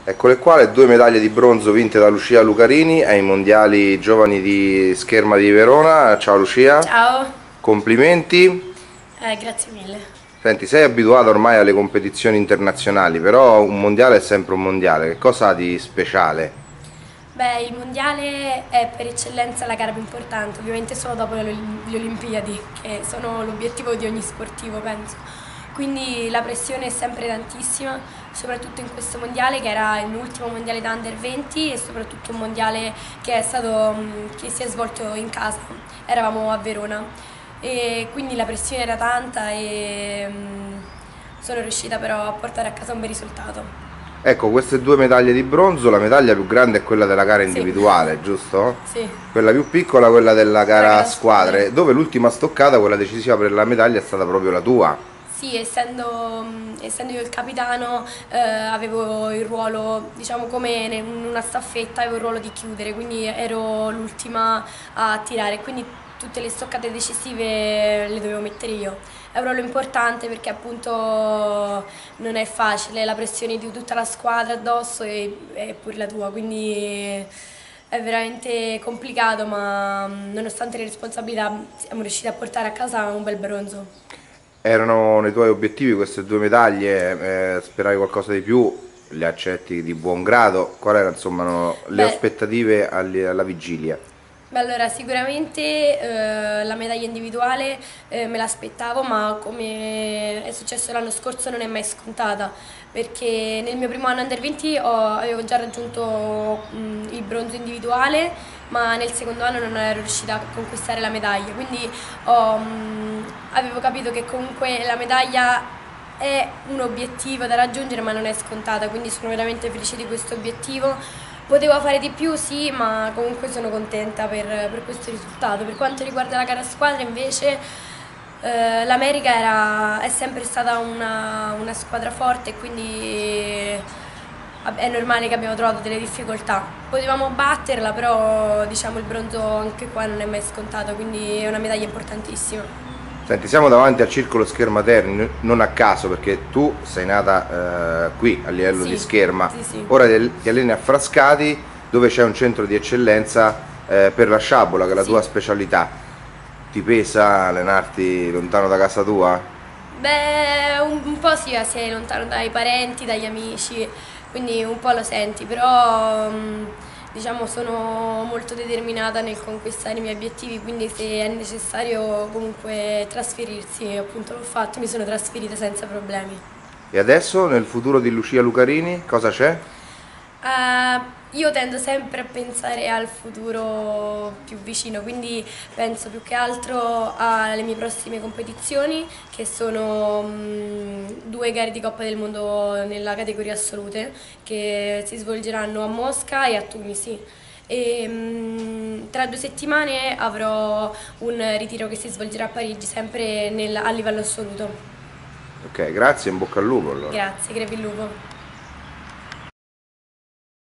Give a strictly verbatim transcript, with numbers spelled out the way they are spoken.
Eccole qua le due medaglie di bronzo vinte da Lucia Lucarini ai mondiali giovani di scherma di Verona. Ciao Lucia. Ciao. Complimenti. Eh, grazie mille. Senti, sei abituata ormai alle competizioni internazionali, però un mondiale è sempre un mondiale. Che cosa ha di speciale? Beh, il mondiale è per eccellenza la gara più importante, ovviamente solo dopo le le Olimpiadi, che sono l'obiettivo di ogni sportivo, penso. Quindi la pressione è sempre tantissima, soprattutto in questo mondiale che era il mio ultimo mondiale da under venti e soprattutto un mondiale che, è stato, che si è svolto in casa, eravamo a Verona e quindi la pressione era tanta e sono riuscita però a portare a casa un bel risultato. Ecco, queste due medaglie di bronzo, la medaglia più grande è quella della gara individuale, sì. giusto? Sì. Quella più piccola, quella della gara, gara a squadre, squadre, dove l'ultima stoccata, quella decisiva per la medaglia, è stata proprio la tua. Sì, essendo, essendo io il capitano eh, avevo il ruolo, diciamo come in una staffetta, avevo il ruolo di chiudere, quindi ero l'ultima a tirare, quindi tutte le stoccate decisive le dovevo mettere io. È un ruolo importante perché appunto non è facile, la pressione di tutta la squadra addosso e, e pure la tua, quindi è veramente complicato, ma nonostante le responsabilità siamo riusciti a portare a casa un bel bronzo. Erano nei tuoi obiettivi queste due medaglie, eh, speravi qualcosa di più, le accetti di buon grado, quali erano insomma no, le Beh, aspettative alla vigilia? Beh, allora sicuramente eh, la medaglia individuale eh, me l'aspettavo, ma come è successo l'anno scorso non è mai scontata, perché nel mio primo anno under venti ho, avevo già raggiunto mh, il bronzo individuale, ma nel secondo anno non ero riuscita a conquistare la medaglia, quindi ho, mh, avevo capito che comunque la medaglia è un obiettivo da raggiungere ma non è scontata, quindi sono veramente felice di questo obiettivo. Potevo fare di più, sì, ma comunque sono contenta per, per questo risultato. Per quanto riguarda la gara a squadra invece eh, l'America era, è sempre stata una, una squadra forte e quindi è normale che abbiamo trovato delle difficoltà. Potevamo batterla, però diciamo il bronzo anche qua non è mai scontato, quindi è una medaglia importantissima. Senti, siamo davanti al Circolo Scherma Terni, non a caso perché tu sei nata eh, qui a livello Sì, di scherma, sì, sì. ora ti ti alleni a Frascati dove c'è un centro di eccellenza eh, per la sciabola che è la Sì. tua specialità. Ti pesa allenarti lontano da casa tua? Beh, un, un po' sì, sei lontano dai parenti, dagli amici, quindi un po' lo senti, però mh, diciamo sono molto determinata nel conquistare i miei obiettivi, quindi se è necessario comunque trasferirsi, appunto l'ho fatto, mi sono trasferita senza problemi. E adesso nel futuro di Lucia Lucarini cosa c'è? Uh, io tendo sempre a pensare al futuro più vicino, quindi penso più che altro alle mie prossime competizioni, che sono um, due gare di Coppa del Mondo nella categoria assolute, che si svolgeranno a Mosca e a Tunisi. E, um, tra due settimane avrò un ritiro che si svolgerà a Parigi, sempre nel, a livello assoluto. Ok, grazie, in bocca al lupo allora. Grazie, crepi il lupo.